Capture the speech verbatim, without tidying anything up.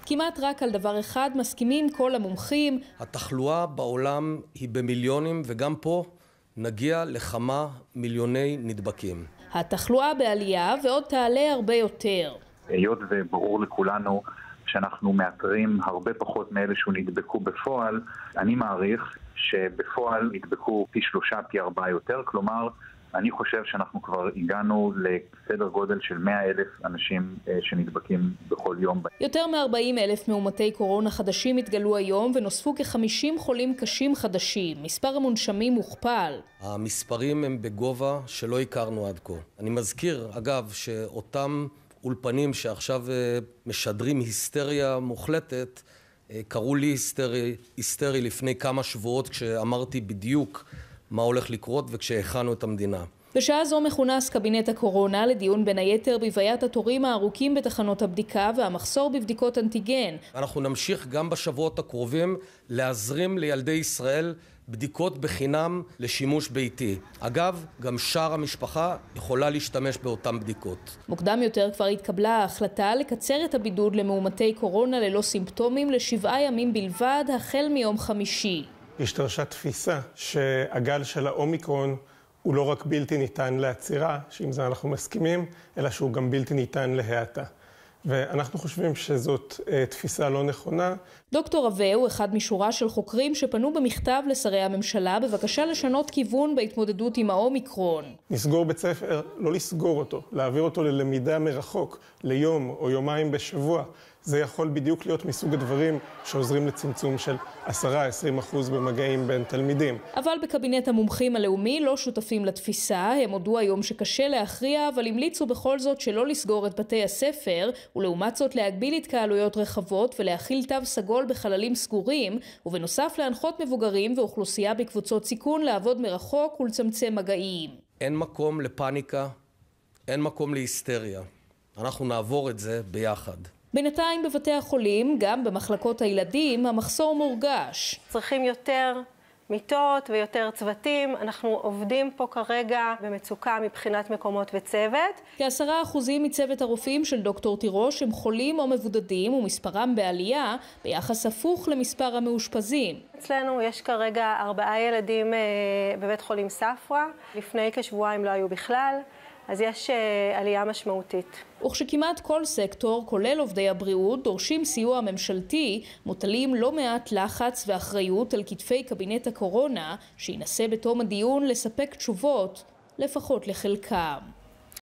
כמעט רק על דבר אחד מסכימים כל המומחים. התחלואה בעולם היא במיליונים, וגם פה נגיע לכמה מיליוני נדבקים. התחלואה בעלייה ועוד תעלה הרבה יותר. היות וברור לכולנו שאנחנו מאתרים הרבה פחות מאלה שנדבקו בפועל, אני מעריך שבפועל נדבקו פי שלושה, פי ארבעה יותר, כלומר, אני חושב שאנחנו כבר הגענו לסדר גודל של מאה אלף אנשים שנדבקים בכל יום. יותר מ-ארבעים אלף מאומתי קורונה חדשים התגלו היום ונוספו כ-חמישים חולים קשים חדשים. מספר המונשמים מוכפל. המספרים הם בגובה שלא הכרנו עד כה. אני מזכיר, אגב, שאותם אולפנים שעכשיו משדרים היסטריה מוחלטת, קראו לי היסטרי, היסטרי לפני כמה שבועות כשאמרתי בדיוק מה הולך לקרות וכשהכנו את המדינה. בשעה זו מכונס קבינט הקורונה לדיון בין היתר בבעיית התורים הארוכים בתחנות הבדיקה והמחסור בבדיקות אנטיגן. אנחנו נמשיך גם בשבועות הקרובים להזרים לילדי ישראל בדיקות בחינם לשימוש ביתי. אגב, גם שאר המשפחה יכולה להשתמש באותן בדיקות. מוקדם יותר כבר התקבלה ההחלטה לקצר את הבידוד למאומתי קורונה ללא סימפטומים לשבעה ימים בלבד החל מיום חמישי. השתרשה תפיסה שהגל של האומיקרון הוא לא רק בלתי ניתן לעצירה, שעם זה אנחנו מסכימים, אלא שהוא גם בלתי ניתן להאטה. ואנחנו חושבים שזאת אה, תפיסה לא נכונה. דוקטור רווה הוא אחד משורה של חוקרים שפנו במכתב לשרי הממשלה בבקשה לשנות כיוון בהתמודדות עם האומיקרון. נסגור בית ספר, לא לסגור אותו, להעביר אותו ללמידה מרחוק, ליום או יומיים בשבוע. זה יכול בדיוק להיות מסוג הדברים שעוזרים לצמצום של עשרה עד עשרים אחוז במגעים בין תלמידים. אבל בקבינט המומחים הלאומי לא שותפים לתפיסה. הם הודו היום שקשה להכריע, אבל המליצו בכל זאת שלא לסגור את בתי הספר, ולעומת זאת להגביל התקהלויות רחבות ולהכיל תו סגול בחללים סגורים, ובנוסף להנחות מבוגרים ואוכלוסייה בקבוצות סיכון לעבוד מרחוק ולצמצם מגעים. אין מקום לפאניקה, אין מקום להיסטריה. אנחנו נעבור את זה ביחד. בינתיים בבתי החולים, גם במחלקות הילדים, המחסור מורגש. צריכים יותר מיטות ויותר צוותים. אנחנו עובדים פה כרגע במצוקה מבחינת מקומות וצוות. כעשרה אחוזים מצוות הרופאים של דוקטור תירוש הם חולים או מבודדים, ומספרם בעלייה ביחס הפוך למספר המאושפזים. אצלנו יש כרגע ארבעה ילדים בבית חולים ספרא. לפני כשבועיים לא היו בכלל. אז יש עלייה משמעותית. וכשכמעט כל סקטור, כולל עובדי הבריאות, דורשים סיוע ממשלתי, מוטלים לא מעט לחץ ואחריות על כתפי קבינט הקורונה, שינסה בתום הדיון לספק תשובות, לפחות לחלקם.